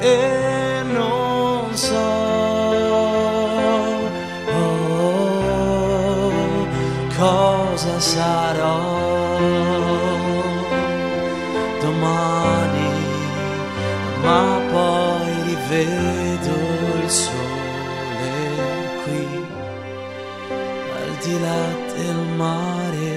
e non so cosa sarò domani, ma poi rivedo il sole qui al di là del mare.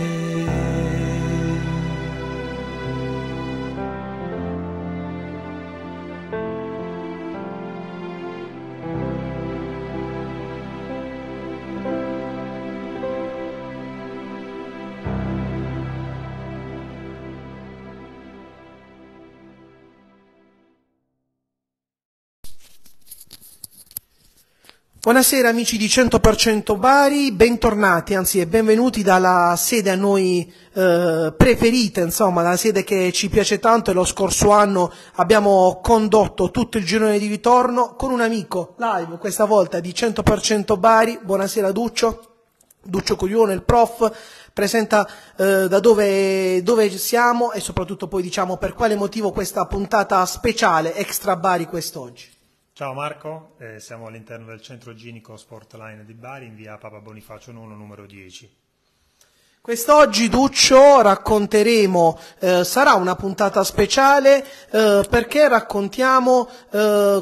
Buonasera amici di 100% Bari, bentornati, anzi e benvenuti dalla sede a noi preferita, insomma, la sede che ci piace tanto, e lo scorso anno abbiamo condotto tutto il girone di ritorno con un amico live, questa volta di 100% Bari. Buonasera Duccio Coglione, il prof, presenta da dove siamo e soprattutto poi diciamo per quale motivo questa puntata speciale Extra Bari quest'oggi. Ciao Marco, siamo all'interno del centro ginnico Sportline di Bari in via Papa Bonifacio IX numero 10. Quest'oggi Duccio racconteremo, sarà una puntata speciale perché raccontiamo la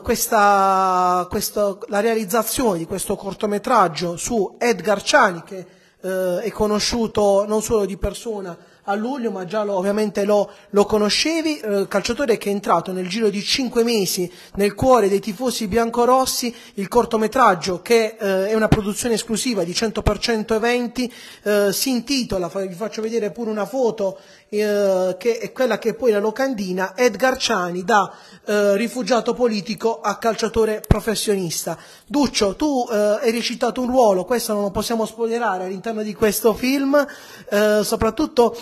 realizzazione di questo cortometraggio su Edgar Ciani, che è conosciuto non solo di persona a luglio, ma già ovviamente lo conoscevi, calciatore che è entrato nel giro di 5 mesi nel cuore dei tifosi biancorossi. Il cortometraggio, che è una produzione esclusiva di 100% Eventi, si intitola, vi faccio vedere pure una foto, che è quella che è poi la locandina: Edgar Ciani da rifugiato politico a calciatore professionista. Duccio, tu hai recitato un ruolo, questo non lo possiamo spoilerare, all'interno di questo film, soprattutto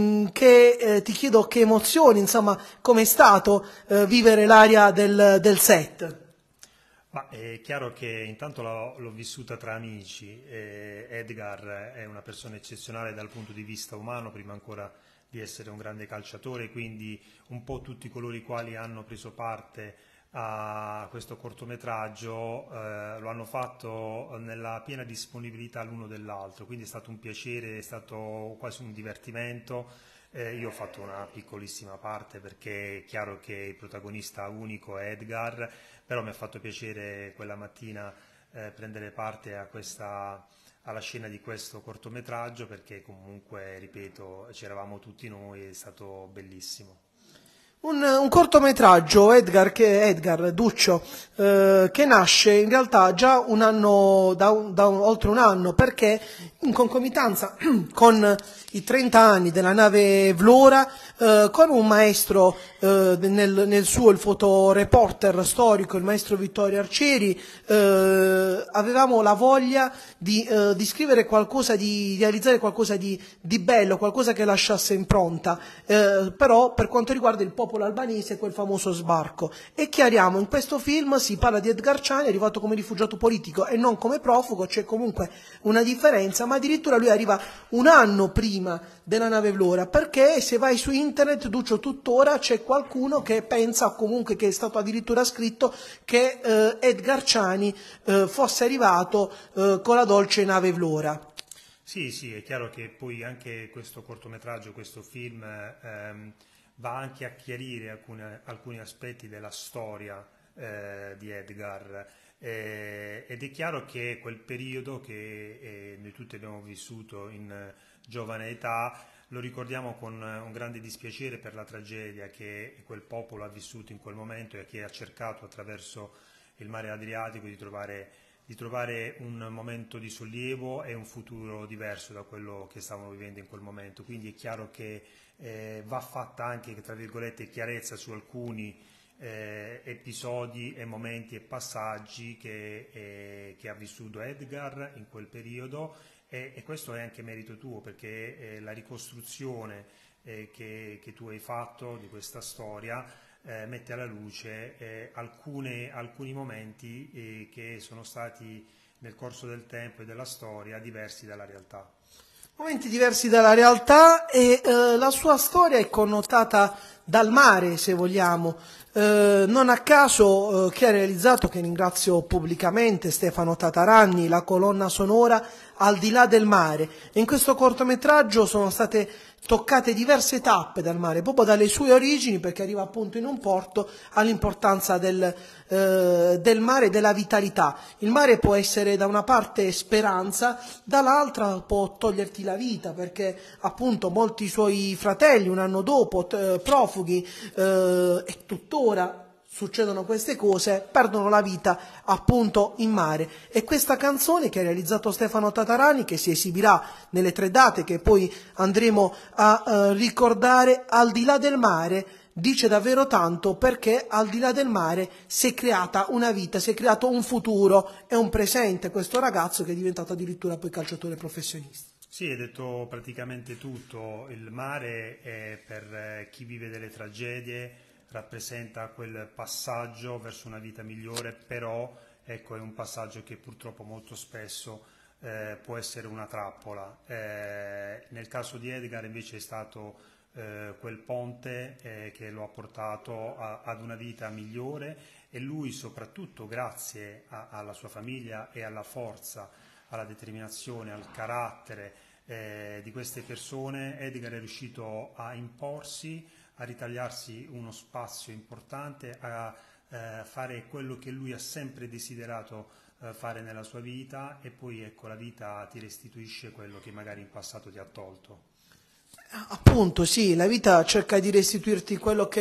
ti chiedo che emozioni, insomma, com'è stato vivere l'area del set? Ma è chiaro che intanto l'ho vissuta tra amici. Edgar è una persona eccezionale dal punto di vista umano, prima ancora di essere un grande calciatore, quindi un po' tutti coloro i quali hanno preso parte a questo cortometraggio lo hanno fatto nella piena disponibilità l'uno dell'altro, quindi è stato un piacere, è stato quasi un divertimento. Io ho fatto una piccolissima parte perché è chiaro che il protagonista unico è Edgar, però mi ha fatto piacere quella mattina prendere parte alla scena di questo cortometraggio, perché comunque, ripeto, c'eravamo tutti noi, è stato bellissimo. Un cortometraggio, Edgar Duccio, che nasce in realtà già un anno, oltre un anno, perché in concomitanza con i 30 anni della nave Vlora, con un maestro, nel suo, il fotoreporter storico, il maestro Vittorio Arcieri, avevamo la voglia di scrivere qualcosa, di realizzare qualcosa di bello, qualcosa che lasciasse impronta, però per quanto riguarda il popolo albanese, quel famoso sbarco. E chiariamo, in questo film si parla di Edgar Ciani arrivato come rifugiato politico e non come profugo, c'è comunque una differenza, ma addirittura lui arriva un anno prima della nave Vlora, perché se vai su internet, Duccio, tuttora c'è qualcuno che pensa, o comunque che è stato addirittura scritto, che Edgar Ciani fosse arrivato con la dolce nave Vlora. Sì, sì, è chiaro che poi anche questo cortometraggio, questo film va anche a chiarire alcuni aspetti della storia di Edgar, ed è chiaro che quel periodo che noi tutti abbiamo vissuto in giovane età lo ricordiamo con un grande dispiacere per la tragedia che quel popolo ha vissuto in quel momento e che ha cercato attraverso il mare Adriatico di trovare un momento di sollievo e un futuro diverso da quello che stavano vivendo in quel momento. Quindi è chiaro che va fatta anche, tra virgolette, chiarezza su alcuni episodi e momenti e passaggi che ha vissuto Edgar in quel periodo, e questo è anche merito tuo, perché la ricostruzione che tu hai fatto di questa storia mette alla luce alcuni momenti che sono stati nel corso del tempo e della storia diversi dalla realtà. momenti diversi dalla realtà e la sua storia è connotata dal mare, se vogliamo. Non a caso chi ha realizzato, che ringrazio pubblicamente, Stefano Tataranni, la colonna sonora Al di là del mare. E in questo cortometraggio sono state toccate diverse tappe dal mare, proprio dalle sue origini, perché arriva appunto in un porto, all'importanza del mare e della vitalità. Il mare può essere da una parte speranza, dall'altra può toglierti la vita, perché appunto molti suoi fratelli un anno dopo, profughi, e tuttora succedono queste cose, perdono la vita appunto in mare. E questa canzone che ha realizzato Stefano Tatarani, che si esibirà nelle 3 date che poi andremo a ricordare, Al di là del mare, dice davvero tanto, perché al di là del mare si è creata una vita, si è creato un futuro e un presente, questo ragazzo che è diventato addirittura poi calciatore professionista. Sì, hai detto praticamente tutto. Il mare è, per chi vive delle tragedie, rappresenta quel passaggio verso una vita migliore, però ecco, è un passaggio che purtroppo molto spesso può essere una trappola. Nel caso di Edgar invece è stato quel ponte che lo ha portato ad una vita migliore, e lui soprattutto grazie alla sua famiglia e alla forza, alla determinazione, al carattere di queste persone, Edgar è riuscito a imporsi, a ritagliarsi uno spazio importante, a fare quello che lui ha sempre desiderato fare nella sua vita, e poi ecco, la vita ti restituisce quello che magari in passato ti ha tolto. Appunto, sì, la vita cerca di restituirti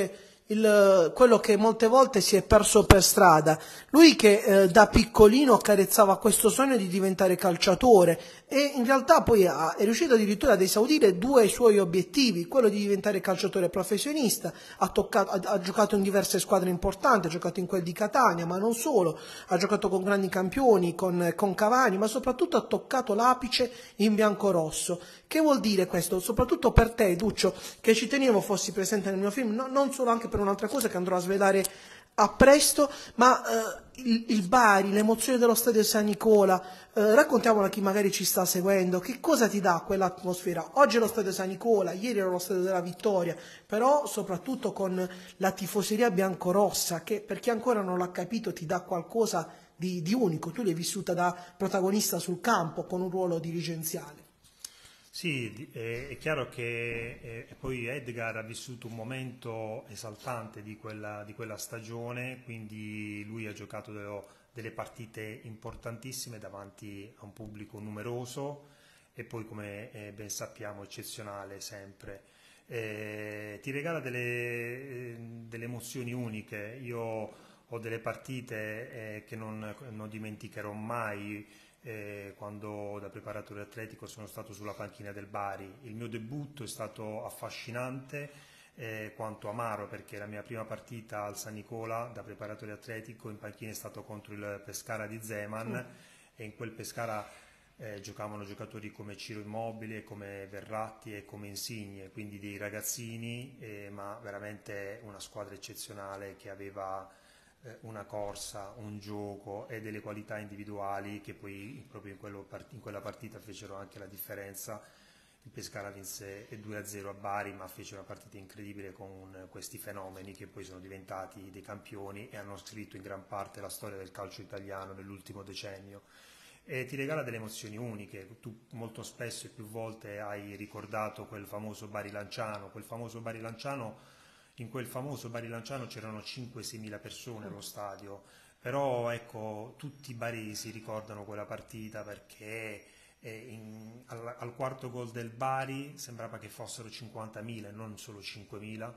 quello che molte volte si è perso per strada. Lui che da piccolino accarezzava questo sogno di diventare calciatore, e in realtà poi è riuscito addirittura ad esaudire 2 suoi obiettivi, quello di diventare calciatore professionista. Ha giocato in diverse squadre importanti, ha giocato in quel di Catania, ma non solo, ha giocato con grandi campioni, con Cavani, ma soprattutto ha toccato l'apice in biancorosso. Che vuol dire questo? Soprattutto per te, Duccio, che ci tenevo fossi presente nel mio film, non solo, anche per un'altra cosa che andrò a svelare a presto, ma il Bari, l'emozione dello stadio San Nicola, raccontiamolo a chi magari ci sta seguendo, che cosa ti dà quell'atmosfera? Oggi è lo stadio San Nicola, ieri era lo stadio della Vittoria, però soprattutto con la tifoseria biancorossa, che per chi ancora non l'ha capito ti dà qualcosa di unico. Tu l'hai vissuta da protagonista sul campo con un ruolo dirigenziale. Sì, è chiaro che poi Edgar ha vissuto un momento esaltante di quella stagione, quindi lui ha giocato delle partite importantissime davanti a un pubblico numeroso, e poi, come ben sappiamo, eccezionale sempre. Ti regala delle emozioni uniche. Io ho delle partite che non dimenticherò mai, quando da preparatore atletico sono stato sulla panchina del Bari. Il mio debutto è stato affascinante quanto amaro, perché la mia prima partita al San Nicola da preparatore atletico in panchina è stato contro il Pescara di Zeman, e in quel Pescara giocavano giocatori come Ciro Immobile, come Verratti e come Insigne, quindi dei ragazzini, ma veramente una squadra eccezionale che aveva una corsa, un gioco e delle qualità individuali che poi proprio in quella partita fecero anche la differenza. Il Pescara vinse 2-0 a Bari, ma fece una partita incredibile con questi fenomeni che poi sono diventati dei campioni e hanno scritto in gran parte la storia del calcio italiano nell'ultimo decennio. E ti regala delle emozioni uniche. Tu molto spesso e più volte hai ricordato quel famoso Bari Lanciano, in quel famoso Bari Lanciano c'erano 5-6 mila persone allo stadio, però ecco, tutti i baresi ricordano quella partita, perché al quarto gol del Bari sembrava che fossero 50.000 e non solo 5.000,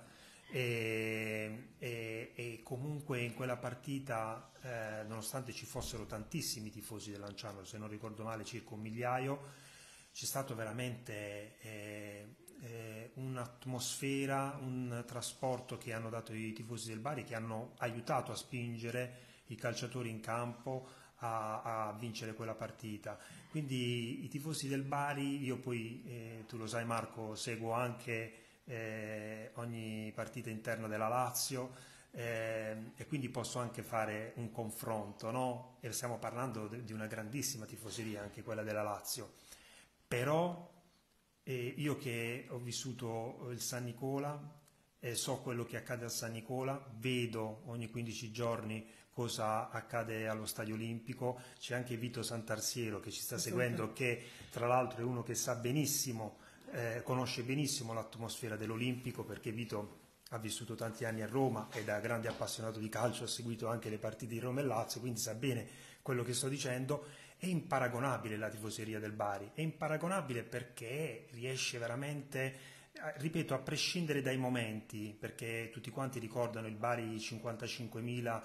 e comunque in quella partita, nonostante ci fossero tantissimi tifosi del Lanciano, se non ricordo male circa 1 migliaio, c'è stato veramente un'atmosfera, un trasporto che hanno dato i tifosi del Bari, che hanno aiutato a spingere i calciatori in campo a vincere quella partita. Quindi i tifosi del Bari, io poi, tu lo sai Marco, seguo anche ogni partita interna della Lazio, e quindi posso anche fare un confronto, no? E stiamo parlando di una grandissima tifoseria, anche quella della Lazio, però E io che ho vissuto il San Nicola, so quello che accade al San Nicola, vedo ogni 15 giorni cosa accade allo Stadio Olimpico. C'è anche Vito Santarsiero che ci sta seguendo, che tra l'altro è uno che sa benissimo, conosce benissimo l'atmosfera dell'Olimpico, perché Vito ha vissuto tanti anni a Roma e da grande appassionato di calcio ha seguito anche le partite di Roma e Lazio, quindi sa bene quello che sto dicendo. È imparagonabile la tifoseria del Bari, è imparagonabile perché riesce veramente, ripeto, a prescindere dai momenti, perché tutti quanti ricordano il Bari 55.000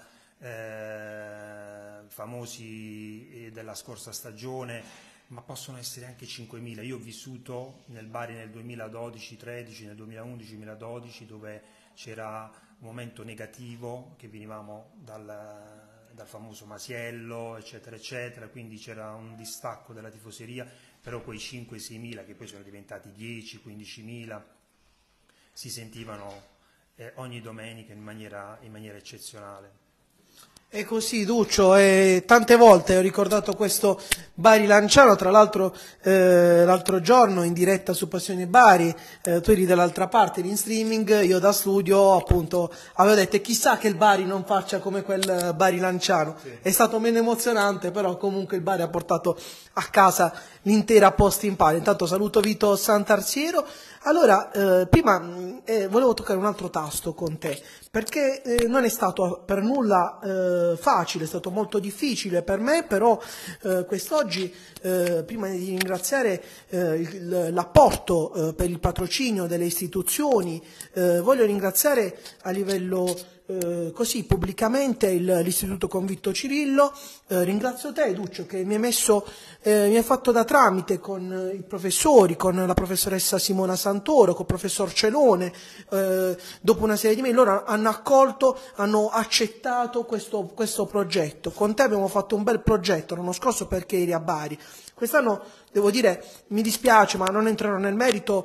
famosi della scorsa stagione, ma possono essere anche 5.000. Io ho vissuto nel Bari nel 2012-13, nel 2011-2012, dove c'era un momento negativo, che venivamo dal famoso Masiello, eccetera, eccetera, quindi c'era un distacco della tifoseria, però quei 5-6.000 che poi sono diventati 10-15.000 si sentivano ogni domenica in maniera eccezionale. È così, Duccio, e tante volte ho ricordato questo Bari Lanciano, tra l'altro l'altro giorno in diretta su Passione Bari, tu eri dall'altra parte in streaming, io da studio appunto avevo detto chissà che il Bari non faccia come quel Bari Lanciano, sì. È stato meno emozionante, però comunque il Bari ha portato a casa l'intera posta in pari. Intanto saluto Vito Santarsiero. Allora, prima volevo toccare un altro tasto con te, perché non è stato per nulla facile, è stato molto difficile per me, però quest'oggi, prima di ringraziare l'apporto per il patrocinio delle istituzioni, voglio ringraziare a livello così pubblicamente l'Istituto Convitto Cirillo. Ringrazio te, Duccio, che mi hai fatto da tramite con i professori, con la professoressa Simona Santoro, con il professor Celone, dopo una serie di mail loro hanno accolto, hanno accettato questo progetto. Con te abbiamo fatto un bel progetto l'anno scorso perché eri a Bari. Quest'anno, devo dire, mi dispiace, ma non entrerò nel merito,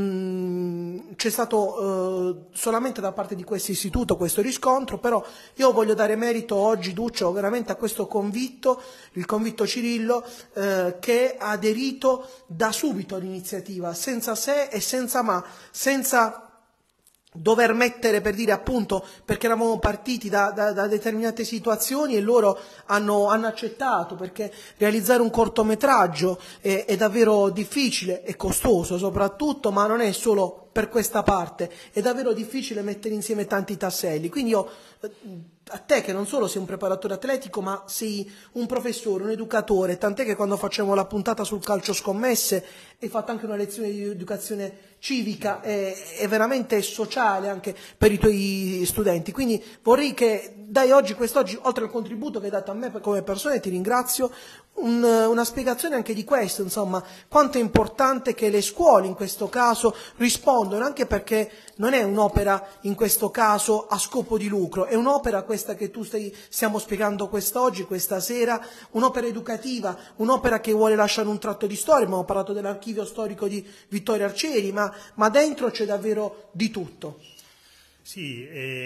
c'è stato solamente da parte di questo istituto questo riscontro, però io voglio dare merito oggi, Duccio, veramente a questo convitto, il convitto Cirillo, che ha aderito da subito all'iniziativa, senza se e senza ma, senza dover mettere, per dire appunto, perché eravamo partiti da determinate situazioni e loro hanno accettato, perché realizzare un cortometraggio è davvero difficile e costoso soprattutto, ma non è solo per questa parte, è davvero difficile mettere insieme tanti tasselli. Quindi io, a te che non solo sei un preparatore atletico, ma sei un professore, un educatore, tant'è che quando facciamo la puntata sul calcio scommesse hai fatto anche una lezione di educazione civica e veramente sociale anche per i tuoi studenti. Quindi vorrei che dai quest'oggi, oltre al contributo che hai dato a me come persona, e ti ringrazio, una spiegazione anche di questo, insomma, quanto è importante che le scuole in questo caso rispondano, anche perché non è un'opera in questo caso a scopo di lucro, è un'opera questa che stiamo spiegando quest'oggi, questa sera, un'opera educativa, un'opera che vuole lasciare un tratto di storia. Abbiamo parlato dell'archivio storico di Vittorio Arcieri, ma dentro c'è davvero di tutto. Sì,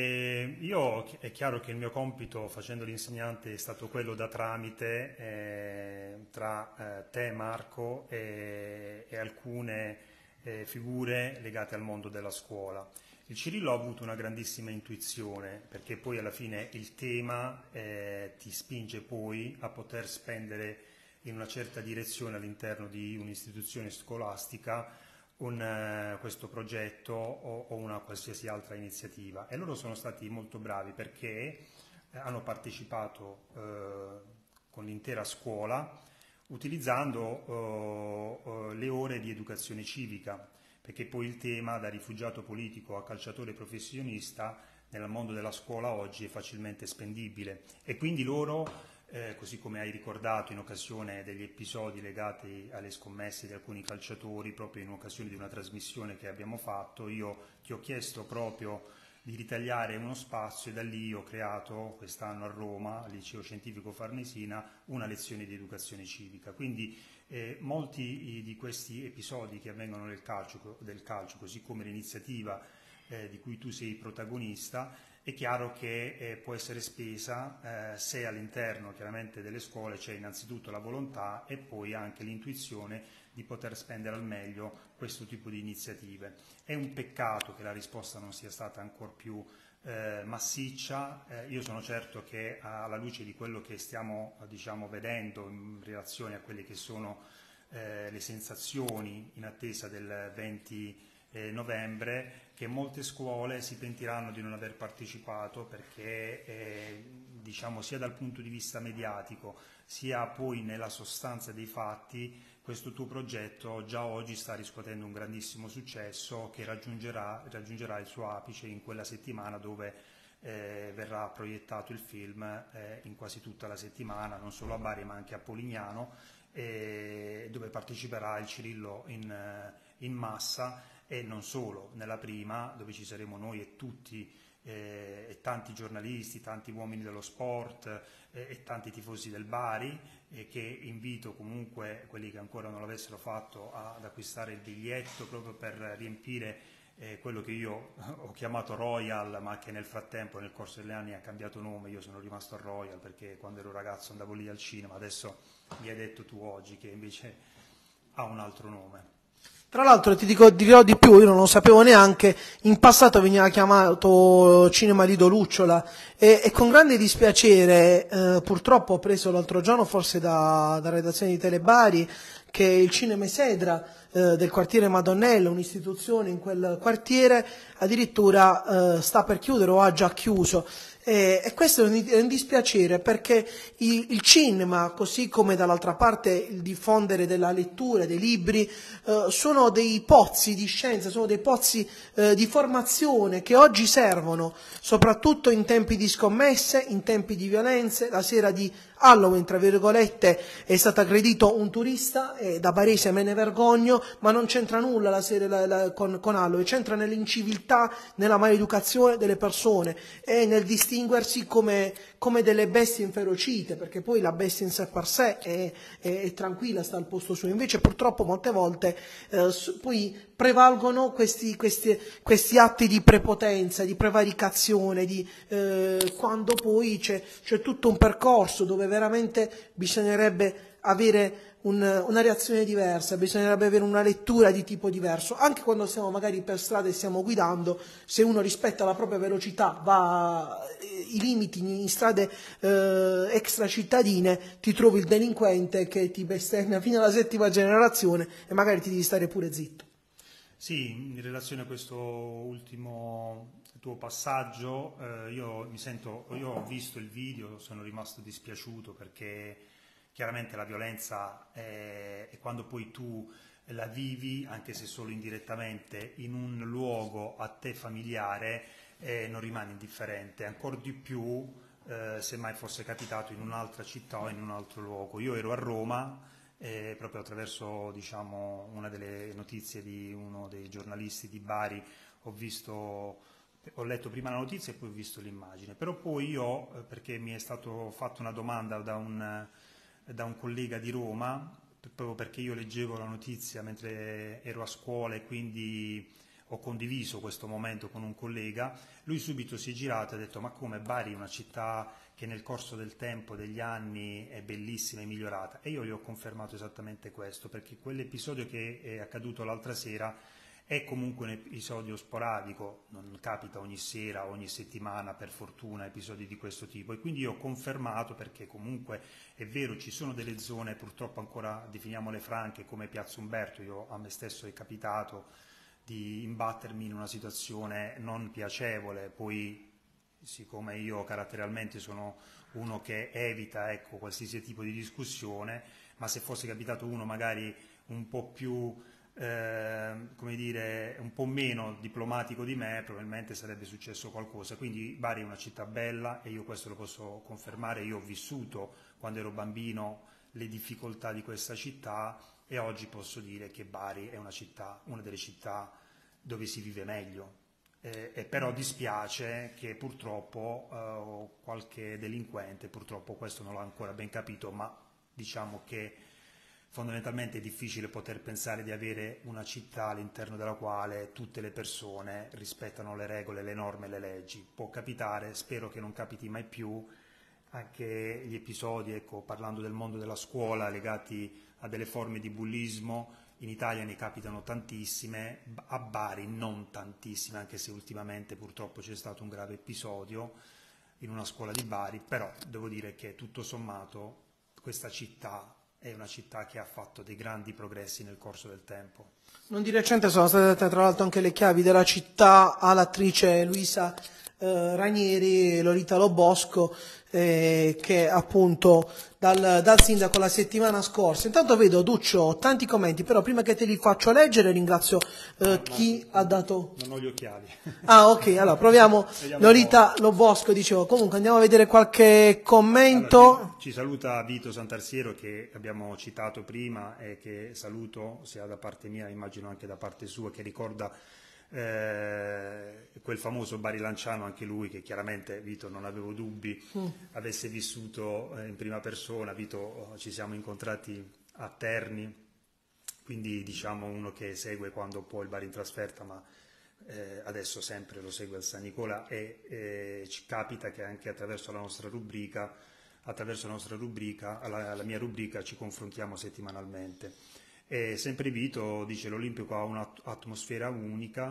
io è chiaro che il mio compito facendo l'insegnante è stato quello da tramite tra te, Marco, e alcune figure legate al mondo della scuola. Il Cirillo ha avuto una grandissima intuizione, perché poi alla fine il tema ti spinge poi a poter spendere in una certa direzione all'interno di un'istituzione scolastica questo progetto o una qualsiasi altra iniziativa, e loro sono stati molto bravi perché hanno partecipato con l'intera scuola utilizzando le ore di educazione civica, perché poi il tema da rifugiato politico a calciatore professionista nel mondo della scuola oggi è facilmente spendibile, e quindi loro così come hai ricordato in occasione degli episodi legati alle scommesse di alcuni calciatori, proprio in occasione di una trasmissione che abbiamo fatto, io ti ho chiesto proprio di ritagliare uno spazio, e da lì ho creato quest'anno a Roma, al Liceo Scientifico Farnesina, una lezione di educazione civica. Quindi molti di questi episodi che avvengono del calcio, così come l'iniziativa di cui tu sei protagonista, è chiaro che può essere spesa se all'interno chiaramente delle scuole c'è innanzitutto la volontà e poi anche l'intuizione di poter spendere al meglio questo tipo di iniziative. È un peccato che la risposta non sia stata ancora più massiccia. Io sono certo che alla luce di quello che stiamo diciamo, vedendo in relazione a quelle che sono le sensazioni in attesa del 20 novembre, che molte scuole si pentiranno di non aver partecipato perché diciamo, sia dal punto di vista mediatico sia poi nella sostanza dei fatti questo tuo progetto già oggi sta riscuotendo un grandissimo successo che raggiungerà il suo apice in quella settimana dove verrà proiettato il film in quasi tutta la settimana, non solo a Bari ma anche a Polignano, dove parteciperà il Cirillo in massa, e non solo, nella prima dove ci saremo noi e tutti e tanti giornalisti, tanti uomini dello sport e tanti tifosi del Bari, che invito comunque quelli che ancora non l'avessero fatto ad acquistare il biglietto proprio per riempire quello che io ho chiamato Royal, ma che nel frattempo nel corso degli anni ha cambiato nome. Io sono rimasto a Royal perché quando ero ragazzo andavo lì al cinema, adesso mi hai detto tu oggi che invece ha un altro nome. Tra l'altro dirò di più, io non lo sapevo neanche, in passato veniva chiamato Cinema Lido Lucciola e con grande dispiacere purtroppo ho preso l'altro giorno, forse da redazione di Telebari, che il Cinema Esedra del quartiere Madonnello, un'istituzione in quel quartiere, addirittura sta per chiudere o ha già chiuso. E questo è un dispiacere perché il cinema, così come dall'altra parte il diffondere della lettura, dei libri, sono dei pozzi di scienza, sono dei pozzi di formazione che oggi servono, soprattutto in tempi di scommesse, in tempi di violenze. La sera di Halloween, tra virgolette, è stato aggredito un turista, e da barese me ne vergogno, ma non c'entra nulla la sera con Halloween, c'entra nell'inciviltà, nella maleducazione delle persone e nel distinguersi come delle bestie inferocite, perché poi la bestia in sé per sé è tranquilla, sta al posto suo. Invece purtroppo molte volte poi prevalgono questi atti di prepotenza, di prevaricazione, quando poi c'è tutto un percorso dove veramente bisognerebbe avere una reazione diversa, bisognerebbe avere una lettura di tipo diverso. Anche quando siamo magari per strada e stiamo guidando, se uno rispetta la propria velocità, va i limiti in strade extracittadine, ti trovi il delinquente che ti bestemmia fino alla 7ª generazione e magari ti devi stare pure zitto. Sì, in relazione a questo ultimo tuo passaggio, io ho visto il video, sono rimasto dispiaciuto perché chiaramente la violenza è quando poi tu la vivi, anche se solo indirettamente, in un luogo a te familiare, non rimani indifferente, ancora di più se mai fosse capitato in un'altra città o in un altro luogo. Io ero a Roma, proprio attraverso diciamo, una delle notizie di uno dei giornalisti di Bari, ho letto prima la notizia e poi ho visto l'immagine, però poi io, perché mi è stato fatto una domanda da un collega di Roma, proprio perché io leggevo la notizia mentre ero a scuola e quindi ho condiviso questo momento con un collega, lui subito si è girato e ha detto: ma come, Bari è una città che nel corso del tempo, degli anni, è bellissima e migliorata? E io gli ho confermato esattamente questo, perché quell'episodio che è accaduto l'altra sera è comunque un episodio sporadico, non capita ogni sera, ogni settimana, per fortuna, episodi di questo tipo, e quindi io ho confermato, perché comunque è vero, ci sono delle zone purtroppo ancora, definiamole franche, come Piazza Umberto. A me stesso è capitato di imbattermi in una situazione non piacevole, poi siccome io caratterialmente sono uno che evita, ecco, qualsiasi tipo di discussione, ma se fosse capitato uno magari un po' più come dire, un po' meno diplomatico di me, probabilmente sarebbe successo qualcosa. Quindi Bari è una città bella e io questo lo posso confermare. Io ho vissuto quando ero bambino le difficoltà di questa città e oggi posso dire che Bari è una delle città dove si vive meglio. Però dispiace che purtroppo qualche delinquente, purtroppo questo non l'ho ancora ben capito, ma diciamo che fondamentalmente è difficile poter pensare di avere una città all'interno della quale tutte le persone rispettano le regole, le norme e le leggi. Può capitare, spero che non capiti mai più, anche gli episodi, ecco, parlando del mondo della scuola, legati a delle forme di bullismo. In Italia ne capitano tantissime, a Bari non tantissime, anche se ultimamente purtroppo c'è stato un grave episodio in una scuola di Bari, però devo dire che tutto sommato questa città è una città che ha fatto dei grandi progressi nel corso del tempo. Non di recente sono state date tra l'altro anche le chiavi della città all'attrice Luisa Ranieri, Lolita Lobosco, che appunto dal sindaco la settimana scorsa. Intanto vedo, Duccio, tanti commenti, però prima che te li faccio leggere ringrazio chi ha dato... Non ho gli occhiali. Ah, ok, allora proviamo. Lolita Lobosco, dicevo. Comunque andiamo a vedere qualche commento. Allora, ci saluta Vito Santarsiero, che abbiamo citato prima e che saluto sia da parte mia, immagino anche da parte sua, che ricorda quel famoso Bari Lanciano, anche lui, che chiaramente Vito, non avevo dubbi, avesse vissuto in prima persona. Vito, ci siamo incontrati a Terni, quindi diciamo uno che segue quando può il Bari in trasferta, ma adesso sempre lo segue al San Nicola, e ci capita che anche attraverso la nostra rubrica, la mia rubrica, ci confrontiamo settimanalmente. E sempre Vito dice: l'Olimpico ha un'atmosfera unica.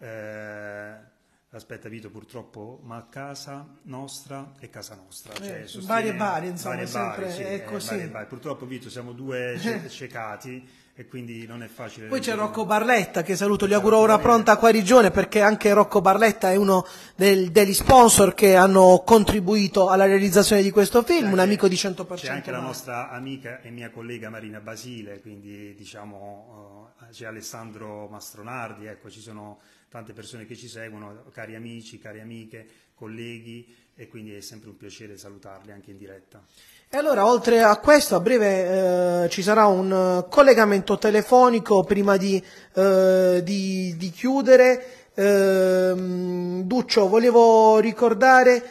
Aspetta Vito, purtroppo, ma casa nostra è casa nostra. Cioè, Bari, insomma, varie sempre sì, è così. Purtroppo Vito siamo due cecati e quindi non è facile. Poi c'è Rocco Barletta, che saluto, gli auguro una pronta guarigione, perché anche Rocco Barletta è uno degli sponsor che hanno contribuito alla realizzazione di questo film, un amico di 100%. C'è anche la nostra amica e mia collega Marina Basile, quindi diciamo c'è Alessandro Mastronardi, ecco, ci sono tante persone che ci seguono, cari amici, cari amiche, colleghi, e quindi è sempre un piacere salutarli anche in diretta. E allora, oltre a questo, a breve ci sarà un collegamento telefonico prima di chiudere. Duccio, volevo ricordare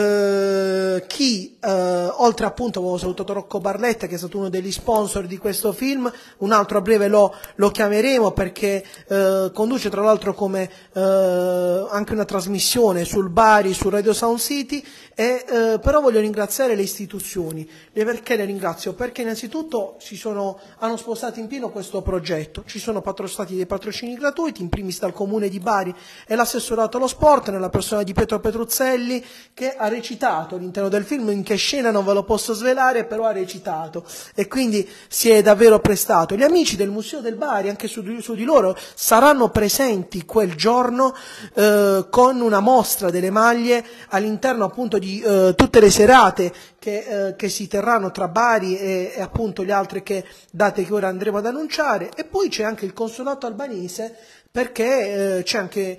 chi, oltre appunto, avevo salutato Rocco Barletta, che è stato uno degli sponsor di questo film, un altro a breve lo chiameremo, perché conduce tra l'altro come anche una trasmissione sul Bari, su Radio Sound City, però voglio ringraziare le istituzioni. Perché le ringrazio? Perché innanzitutto hanno spostato in pieno questo progetto, ci sono stati dei patrocini gratuiti, in primis dal Comune di Bari e l'assessorato allo sport, nella persona di Pietro Petruzzelli, che ha recitato all'interno del film. In che scena non ve lo posso svelare, però ha recitato, e quindi si è davvero prestato. Gli amici del Museo del Bari, anche su di loro, saranno presenti quel giorno con una mostra delle maglie all'interno appunto di tutte le serate che si terranno tra Bari e appunto le altre date che ora andremo ad annunciare. E poi c'è anche il consolato albanese, perché c'è anche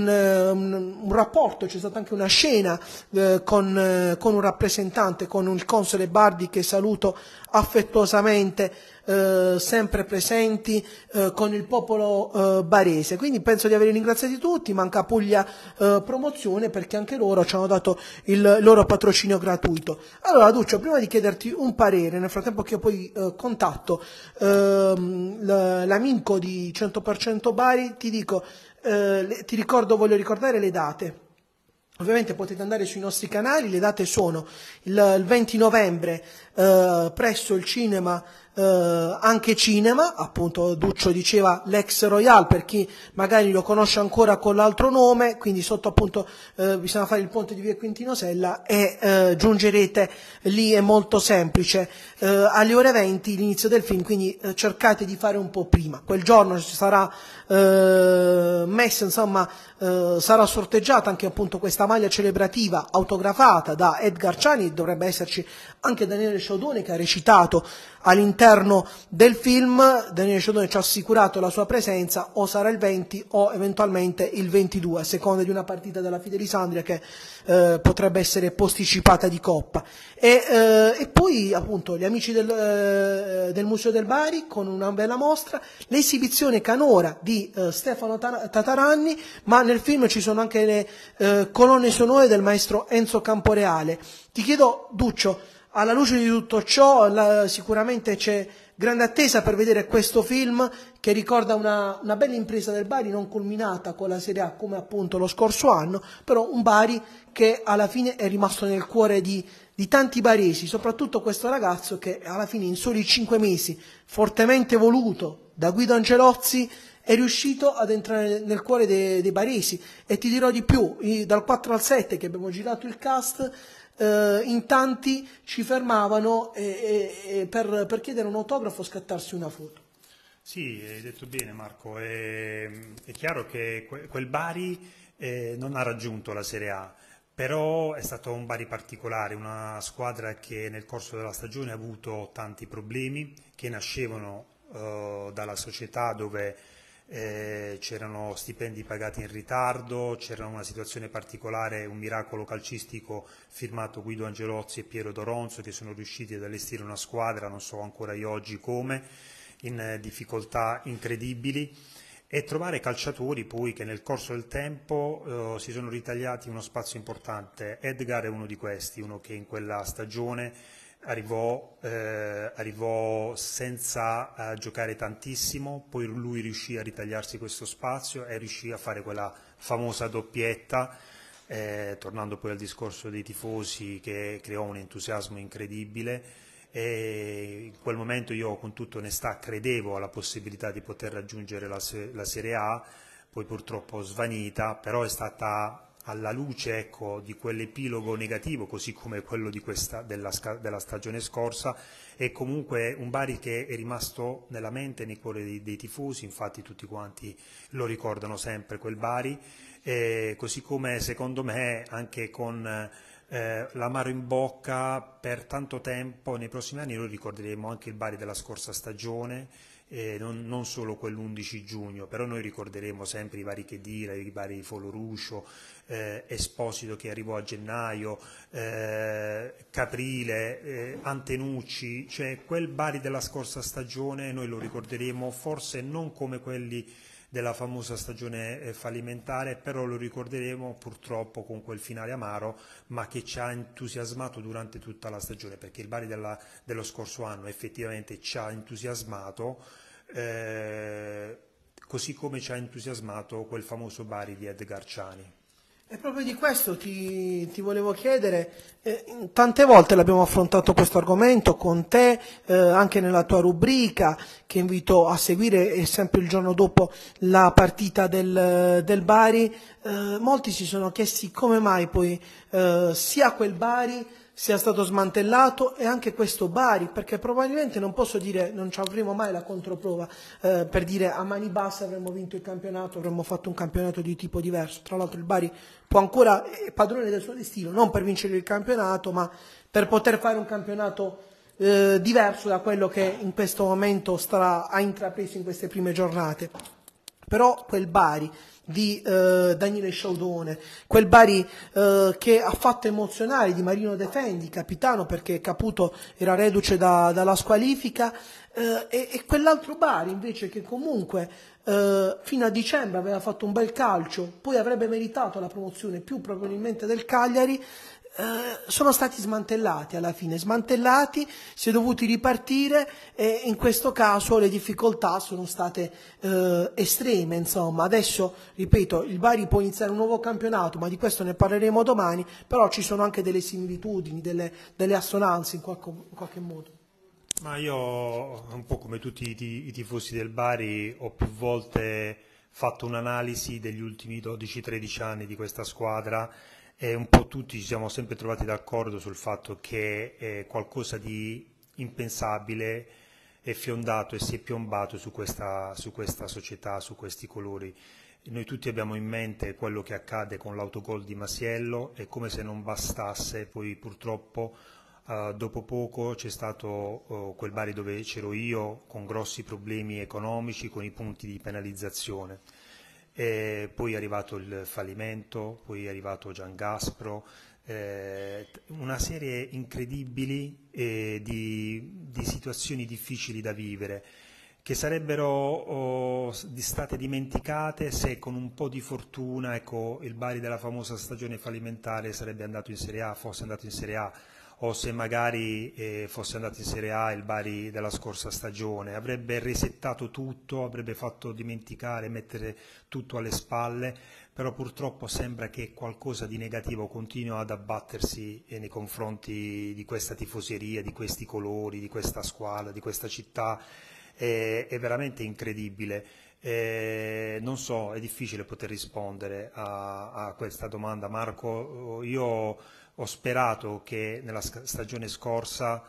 un rapporto, c'è stata anche una scena con un rappresentante, con il console Bardi, che saluto affettuosamente, sempre presenti con il popolo barese. Quindi penso di aver ringraziati tutti. Manca Puglia Promozione, perché anche loro ci hanno dato il loro patrocinio gratuito. Allora Duccio, prima di chiederti un parere, nel frattempo che io poi contatto l'amico di 100% Bari, ti dico, voglio ricordare le date. Ovviamente potete andare sui nostri canali, le date sono il 20 novembre presso il cinema, anche cinema, appunto Duccio diceva l'ex Royal, per chi magari lo conosce ancora con l'altro nome, quindi sotto appunto bisogna fare il ponte di via Quintino Sella e giungerete lì, è molto semplice, alle ore 20 l'inizio del film, quindi cercate di fare un po' prima. Quel giorno ci sarà messa, insomma, sarà sorteggiata anche appunto questa maglia celebrativa autografata da Edgar Ciani. Dovrebbe esserci anche Daniele Sciaudone, che ha recitato all'interno del film. Daniele Sciaudone ci ha assicurato la sua presenza, o sarà il 20 o eventualmente il 22, a seconda di una partita della Fidelisandria che potrebbe essere posticipata di Coppa. E poi appunto gli amici del Museo del Bari con una bella mostra, l'esibizione canora di Stefano Tataranni, ma nel film ci sono anche le colonne sonore del maestro Enzo Camporeale. Ti chiedo, Duccio, Alla luce di tutto ciò, sicuramente c'è grande attesa per vedere questo film che ricorda una bella impresa del Bari non culminata con la Serie A come appunto lo scorso anno, però un Bari che alla fine è rimasto nel cuore di tanti baresi, soprattutto questo ragazzo che alla fine in soli 5 mesi, fortemente voluto da Guido Angelozzi, è riuscito ad entrare nel cuore dei baresi. E ti dirò di più, dal 4 al 7 che abbiamo girato il cast, in tanti ci fermavano per chiedere un autografo o scattarsi una foto. Sì, hai detto bene Marco, è chiaro che quel Bari non ha raggiunto la Serie A, però è stato un Bari particolare, una squadra che nel corso della stagione ha avuto tanti problemi che nascevano dalla società dove c'erano stipendi pagati in ritardo, c'era una situazione particolare, un miracolo calcistico firmato Guido Angelozzi e Piero Doronzo che sono riusciti ad allestire una squadra, non so ancora io oggi come, in difficoltà incredibili, e trovare calciatori poi che nel corso del tempo si sono ritagliati uno spazio importante. Edgar è uno di questi, uno che in quella stagione arrivò senza giocare tantissimo, poi lui riuscì a ritagliarsi questo spazio e riuscì a fare quella famosa doppietta, tornando poi al discorso dei tifosi, che creò un entusiasmo incredibile. E in quel momento io con tutta onestà credevo alla possibilità di poter raggiungere la Serie A, poi purtroppo svanita, però è stata alla luce, ecco, di quell'epilogo negativo, così come quello della stagione scorsa, è comunque un Bari che è rimasto nella mente e nei cuori dei tifosi, infatti tutti quanti lo ricordano sempre quel Bari, così come secondo me anche con l'amaro in bocca per tanto tempo, nei prossimi anni noi ricorderemo anche il Bari della scorsa stagione, non solo quell'11 giugno, però noi ricorderemo sempre i vari Khedira, i vari Foloruscio, Esposito che arrivò a gennaio, Caprile, Antenucci, cioè quel Bari della scorsa stagione noi lo ricorderemo forse non come quelli della famosa stagione fallimentare, però lo ricorderemo purtroppo con quel finale amaro, ma che ci ha entusiasmato durante tutta la stagione, perché il Bari dello scorso anno effettivamente ci ha entusiasmato, così come ci ha entusiasmato quel famoso Bari di Edgar Ciani. E proprio di questo ti volevo chiedere, tante volte l'abbiamo affrontato questo argomento con te, anche nella tua rubrica che invito a seguire sempre il giorno dopo la partita del Bari, molti si sono chiesti come mai poi sia quel Bari sia stato smantellato e anche questo Bari, perché probabilmente non posso dire, non ci avremo mai la controprova per dire a mani basse avremmo vinto il campionato, avremmo fatto un campionato di tipo diverso. Tra l'altro il Bari può ancora, è padrone del suo destino, non per vincere il campionato, ma per poter fare un campionato diverso da quello che in questo momento ha intrapreso in queste prime giornate. Però quel Bari di Daniele Sciaudone, quel Bari che ha fatto emozionare di Marino Defendi, capitano, perché Caputo era reduce dalla squalifica, e quell'altro Bari invece che comunque fino a dicembre aveva fatto un bel calcio, poi avrebbe meritato la promozione più probabilmente del Cagliari, sono stati smantellati alla fine, si è dovuti ripartire e in questo caso le difficoltà sono state estreme, insomma. Adesso, ripeto, il Bari può iniziare un nuovo campionato, ma di questo ne parleremo domani, però ci sono anche delle similitudini, delle assonanze in qualche modo. Ma io, un po' come tutti i tifosi del Bari, ho più volte fatto un'analisi degli ultimi 12-13 anni di questa squadra e un po' tutti ci siamo sempre trovati d'accordo sul fatto che è qualcosa di impensabile è fiondato e si è piombato su questa società, su questi colori. Noi tutti abbiamo in mente quello che accade con l'autogol di Masiello e come se non bastasse, poi purtroppo dopo poco c'è stato quel Bari dove c'ero io con grossi problemi economici, con i punti di penalizzazione. E poi è arrivato il fallimento, poi è arrivato Giangaspro, una serie incredibili di situazioni difficili da vivere che sarebbero state dimenticate se con un po' di fortuna, ecco, il Bari della famosa stagione fallimentare sarebbe andato in Serie A, fosse andato in Serie A. o se magari fosse andato in Serie A il Bari della scorsa stagione, avrebbe resettato tutto, avrebbe fatto dimenticare, mettere tutto alle spalle, però purtroppo sembra che qualcosa di negativo continua ad abbattersi nei confronti di questa tifoseria, di questi colori, di questa squadra, di questa città. È veramente incredibile. Non so, è difficile poter rispondere a questa domanda, Marco. Io ho sperato che nella stagione scorsa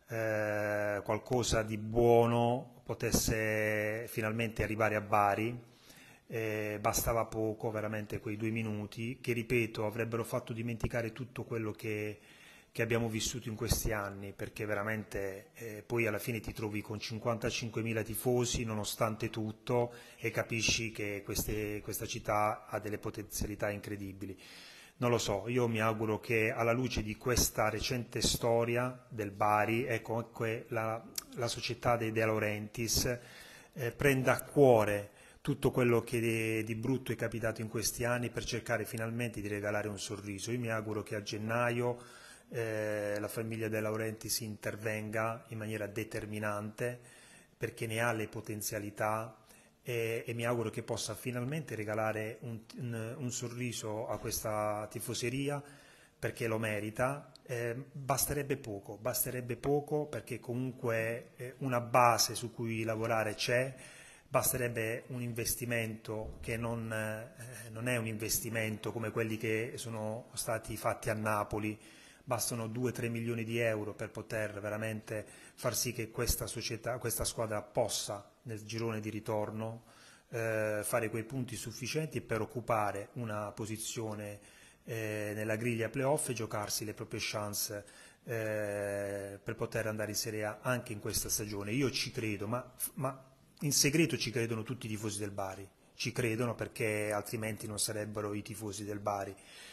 qualcosa di buono potesse finalmente arrivare a Bari. Bastava poco, veramente quei 2 minuti, che ripeto avrebbero fatto dimenticare tutto quello che abbiamo vissuto in questi anni, perché veramente poi alla fine ti trovi con 55.000 tifosi nonostante tutto e capisci che questa città ha delle potenzialità incredibili. Non lo so, io mi auguro che alla luce di questa recente storia del Bari, ecco, la società dei De Laurentiis prenda a cuore tutto quello che di brutto è capitato in questi anni per cercare finalmente di regalare un sorriso. Io mi auguro che a gennaio la famiglia De Laurentiis intervenga in maniera determinante, perché ne ha le potenzialità, e mi auguro che possa finalmente regalare un sorriso a questa tifoseria, perché lo merita. Basterebbe poco, perché comunque una base su cui lavorare c'è. Basterebbe un investimento che non è un investimento come quelli che sono stati fatti a Napoli. Bastano 2-3 milioni di euro per poter veramente far sì che questa squadra possa nel girone di ritorno fare quei punti sufficienti per occupare una posizione nella griglia playoff e giocarsi le proprie chance per poter andare in Serie A anche in questa stagione. Io ci credo, ma in segreto ci credono tutti i tifosi del Bari, ci credono perché altrimenti non sarebbero i tifosi del Bari.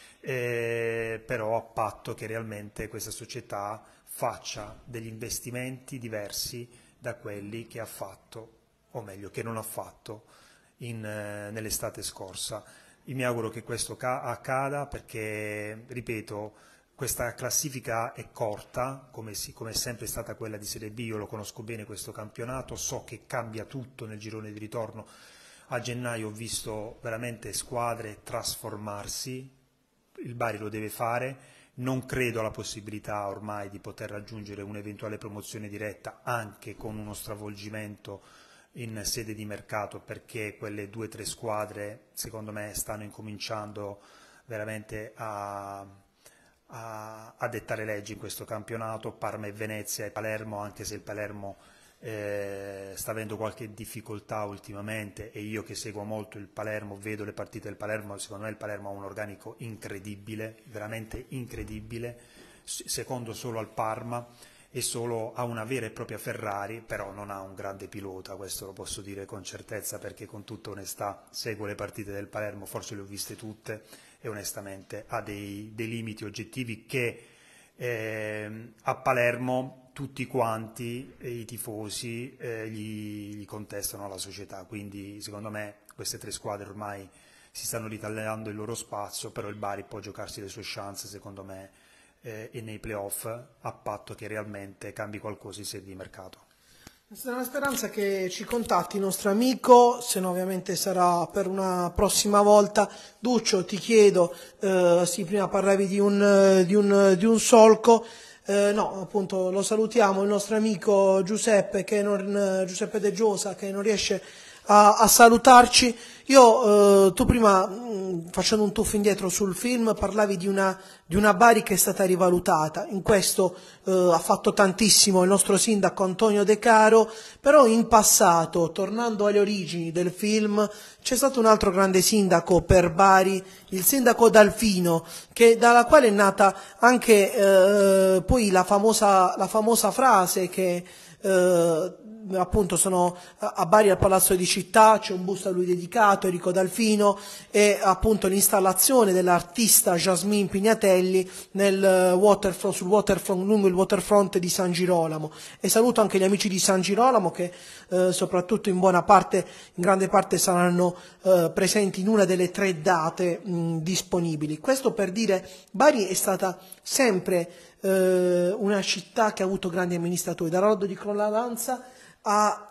Però a patto che realmente questa società faccia degli investimenti diversi da quelli che ha fatto, o meglio che non ha fatto nell'estate scorsa. Io mi auguro che questo accada, perché, ripeto, questa classifica è corta, come è sempre stata quella di Serie B. Io lo conosco bene questo campionato, so che cambia tutto nel girone di ritorno. A gennaio ho visto veramente squadre trasformarsi, il Bari lo deve fare, non credo alla possibilità ormai di poter raggiungere un'eventuale promozione diretta anche con uno stravolgimento in sede di mercato, perché quelle 2-3 squadre secondo me stanno incominciando veramente a dettare leggi in questo campionato. Parma e Venezia e Palermo, anche se il Palermo sta avendo qualche difficoltà ultimamente, e io che seguo molto il Palermo, vedo le partite del Palermo, secondo me il Palermo ha un organico incredibile, veramente incredibile, secondo solo al Parma e solo a una vera e propria Ferrari, però non ha un grande pilota, questo lo posso dire con certezza, perché con tutta onestà seguo le partite del Palermo, forse le ho viste tutte, e onestamente ha dei limiti oggettivi che a Palermo tutti quanti i tifosi gli contestano alla società. Quindi secondo me queste 3 squadre ormai si stanno ritagliando il loro spazio, però il Bari può giocarsi le sue chance secondo me e nei playoff, a patto che realmente cambi qualcosa in sede di mercato. È una speranza che ci contatti il nostro amico, se no ovviamente sarà per una prossima volta. Duccio, ti chiedo, sì, prima parlavi di un solco, no, appunto lo salutiamo, il nostro amico Giuseppe Giuseppe De Giosa, che non riesce a salutarci. Tu prima, facendo un tuffo indietro sul film, parlavi di una Bari che è stata rivalutata. In questo ha fatto tantissimo il nostro sindaco Antonio De Caro, però in passato, tornando alle origini del film, c'è stato un altro grande sindaco per Bari, il sindaco D'Alfino, dalla quale è nata anche poi la famosa frase che appunto sono a Bari al Palazzo di Città, c'è un busto a lui dedicato, Enrico D'Alfino, e appunto l'installazione dell'artista Jasmine Pignatelli lungo il waterfront di San Girolamo. E saluto anche gli amici di San Girolamo che soprattutto in grande parte saranno presenti in una delle 3 date disponibili. Questo per dire, Bari è stata sempre una città che ha avuto grandi amministratori, da Roddo di Collalanza a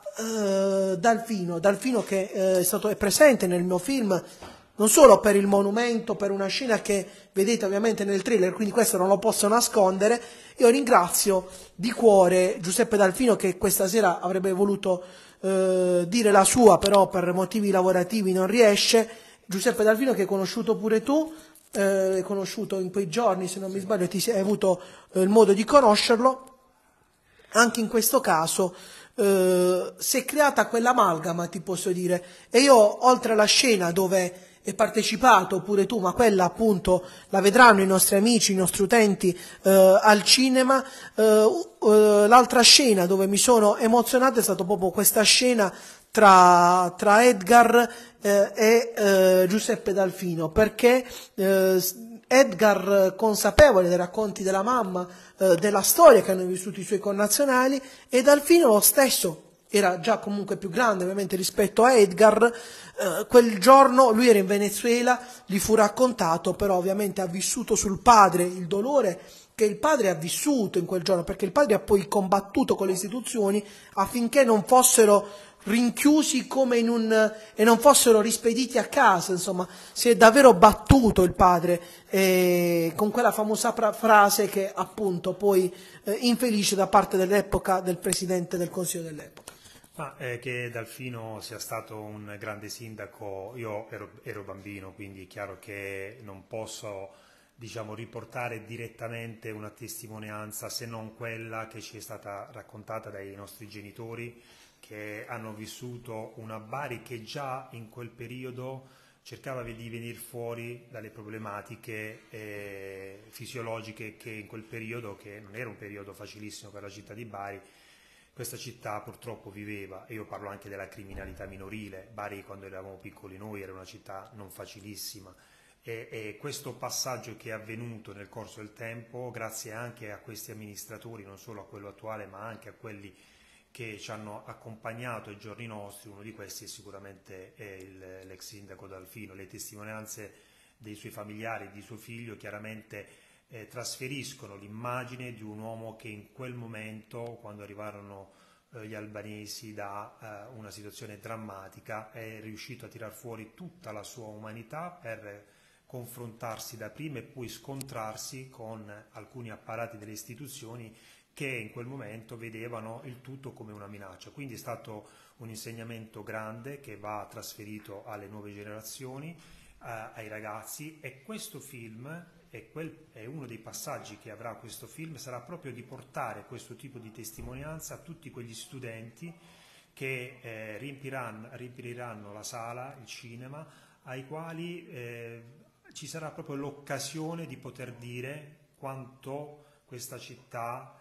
Dalfino che è presente nel mio film, non solo per il monumento, per una scena che vedete ovviamente nel trailer, quindi questo non lo posso nascondere. Io ringrazio di cuore Giuseppe Dalfino, che questa sera avrebbe voluto dire la sua, però per motivi lavorativi non riesce. Giuseppe Dalfino, che hai conosciuto pure tu, hai conosciuto in quei giorni, se non mi sbaglio, hai avuto il modo di conoscerlo. Anche in questo caso si è creata quell'amalgama, ti posso dire, e io, oltre alla scena dove hai partecipato pure tu, ma quella appunto la vedranno i nostri amici, i nostri utenti al cinema, l'altra scena dove mi sono emozionato è stata proprio questa scena tra Edgar e Giuseppe Dalfino, perché Edgar, consapevole dei racconti della mamma, della storia che hanno vissuto i suoi connazionali, e Dalfino lo stesso era già comunque più grande ovviamente rispetto a Edgar. Quel giorno lui era in Venezuela, gli fu raccontato, però ovviamente ha vissuto sul padre il dolore che il padre ha vissuto in quel giorno, perché il padre ha poi combattuto con le istituzioni affinché non fossero rinchiusi come e non fossero rispediti a casa. Insomma, si è davvero battuto il padre con quella famosa frase che appunto poi infelice da parte dell'epoca del presidente del Consiglio dell'epoca. Ma che Dalfino sia stato un grande sindaco, io ero bambino, quindi è chiaro che non posso, diciamo, riportare direttamente una testimonianza se non quella che ci è stata raccontata dai nostri genitori, che hanno vissuto una Bari che già in quel periodo cercava di venire fuori dalle problematiche fisiologiche che in quel periodo, che non era un periodo facilissimo per la città di Bari, questa città purtroppo viveva. E io parlo anche della criminalità minorile. Bari, quando eravamo piccoli noi, era una città non facilissima, e questo passaggio che è avvenuto nel corso del tempo, grazie anche a questi amministratori, non solo a quello attuale ma anche a quelli che ci hanno accompagnato ai giorni nostri, uno di questi è sicuramente l'ex sindaco Dalfino. Le testimonianze dei suoi familiari, di suo figlio, chiaramente trasferiscono l'immagine di un uomo che in quel momento, quando arrivarono gli albanesi da una situazione drammatica, è riuscito a tirar fuori tutta la sua umanità per confrontarsi dapprima e poi scontrarsi con alcuni apparati delle istituzioni che in quel momento vedevano il tutto come una minaccia. Quindi è stato un insegnamento grande che va trasferito alle nuove generazioni, ai ragazzi, e questo film è uno dei passaggi che avrà questo film, sarà proprio di portare questo tipo di testimonianza a tutti quegli studenti che riempiranno la sala, il cinema, ai quali ci sarà proprio l'occasione di poter dire quanto questa città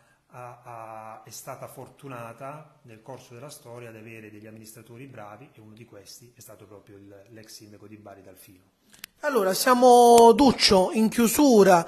è stata fortunata nel corso della storia ad avere degli amministratori bravi, e uno di questi è stato proprio l'ex sindaco di Bari Dalfino. Allora, siamo Duccio in chiusura,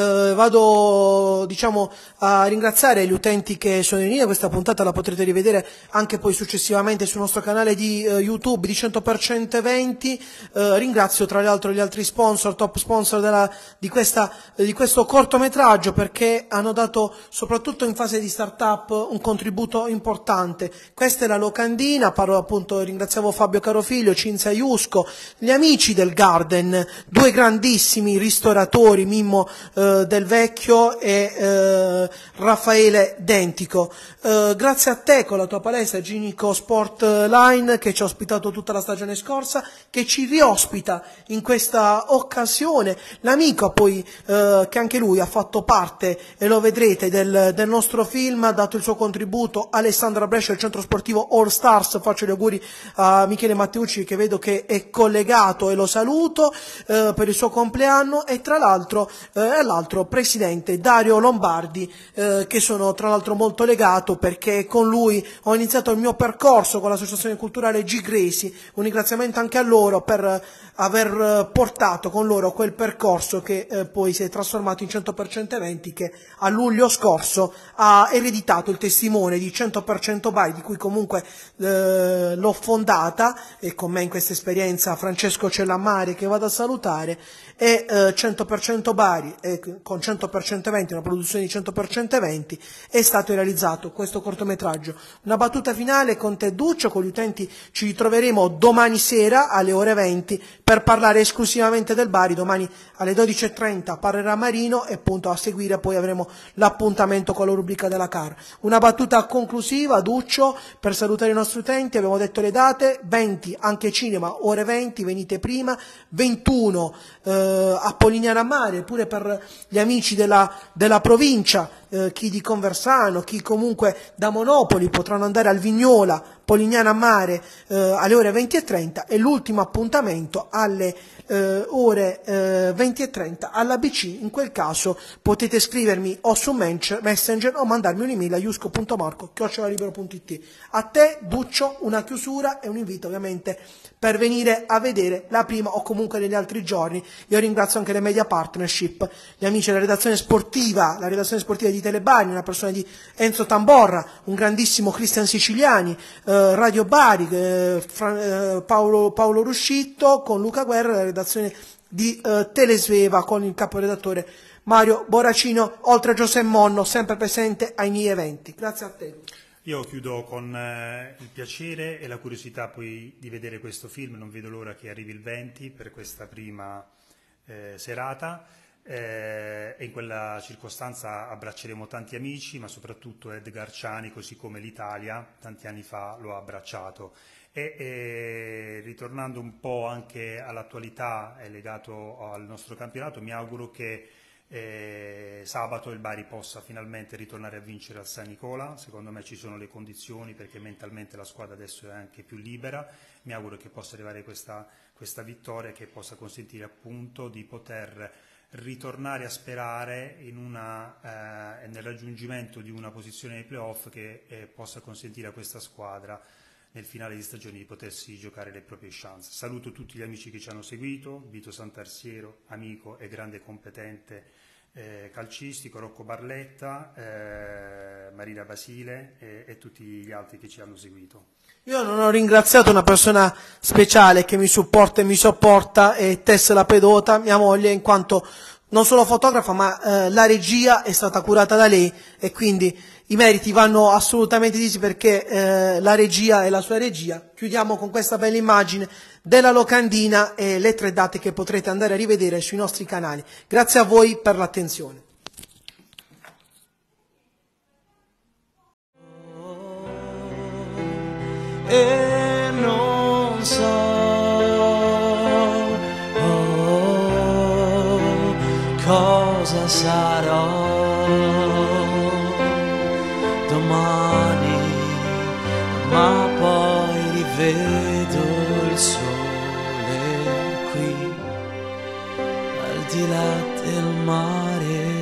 vado diciamo a ringraziare gli utenti che sono in linea. Questa puntata la potrete rivedere anche poi successivamente sul nostro canale di YouTube di 100% Eventi. Ringrazio tra l'altro gli altri sponsor, top sponsor di questo cortometraggio, perché hanno dato soprattutto in fase di startup un contributo importante. Questa è la locandina, parlo appunto, ringraziamo Fabio Carofiglio, Cinzia Iusco, gli amici del Garden, due grandissimi ristoratori, Mimmo Del Vecchio e Raffaele Dentico. Grazie a te con la tua palestra Ginico Sportline, che ci ha ospitato tutta la stagione scorsa, che ci riospita in questa occasione. L'amico poi che anche lui ha fatto parte, e lo vedrete, del nostro film, ha dato il suo contributo, Alessandro Brescia del centro sportivo All Stars. Faccio gli auguri a Michele Matteucci, che vedo che è collegato, e lo saluto per il suo compleanno, e tra l'altro all'altro presidente Dario Lombardi, che sono tra l'altro molto legato, perché con lui ho iniziato il mio percorso con l'associazione culturale Gigresi. Un ringraziamento anche a loro per aver portato con loro quel percorso che poi si è trasformato in 100% Eventi, che a luglio scorso ha ereditato il testimone di 100% Bari, di cui comunque l'ho fondata, e con me in questa esperienza Francesco Cellammare, che vado a salutare. salutare, e 100% Bari, e con 100% eventi, una produzione di 100% eventi, è stato realizzato questo cortometraggio. Una battuta finale con te Duccio: con gli utenti ci ritroveremo domani sera alle ore 20 per parlare esclusivamente del Bari. Domani alle 12:30 parlerà Marino, e appunto a seguire poi avremo l'appuntamento con la rubrica della CAR. Una battuta conclusiva, Duccio, per salutare i nostri utenti. Abbiamo detto le date: 20 anche cinema, ore 20, venite prima, 21 a Polignano a Mare, pure per gli amici della provincia, chi di Conversano, chi comunque da Monopoli, potranno andare al Vignola, Polignano a Mare, alle ore 20:30, e l'ultimo appuntamento alle ore 20:30 all'ABC. In quel caso potete scrivermi o su Messenger o mandarmi un'email a iusco.marco@libero.it. A te Duccio una chiusura e un invito ovviamente per venire a vedere la prima o comunque negli altri giorni. Io ringrazio anche le media partnership, gli amici della redazione sportiva, la redazione sportiva di Telebani, una persona di Enzo Tamborra, un grandissimo Cristian Siciliani, Radio Bari, Paolo Ruscitto, con Luca Guerra, la redazione di Telesveva con il caporedattore Mario Borracino, oltre a Giuseppe Monno, sempre presente ai miei eventi. Grazie a te. Io chiudo con il piacere e la curiosità poi di vedere questo film. Non vedo l'ora che arrivi il 20 per questa prima serata, e in quella circostanza abbracceremo tanti amici, ma soprattutto Edgar Ciani, così come l'Italia tanti anni fa lo ha abbracciato. E ritornando un po' anche all'attualità e legato al nostro campionato, mi auguro che sabato il Bari possa finalmente ritornare a vincere al San Nicola. Secondo me ci sono le condizioni, perché mentalmente la squadra adesso è anche più libera. Mi auguro che possa arrivare questa vittoria, che possa consentire appunto di poter ritornare a sperare nel raggiungimento di una posizione nei playoff che possa consentire a questa squadra nel finale di stagione di potersi giocare le proprie chance. Saluto tutti gli amici che ci hanno seguito: Vito Santarsiero, amico e grande competente calcistico, Rocco Barletta, Marina Basile e tutti gli altri che ci hanno seguito. Io non ho ringraziato una persona speciale che mi supporta e mi sopporta, e Tess la Pedota, mia moglie, in quanto non solo fotografa, ma la regia è stata curata da lei, e quindi i meriti vanno assolutamente disi, perché la regia è la sua regia. Chiudiamo con questa bella immagine della locandina e le 3 date che potrete andare a rivedere sui nostri canali. Grazie a voi per l'attenzione. E non so cosa sarò domani, ma poi rivedo il sole qui al di là del mare.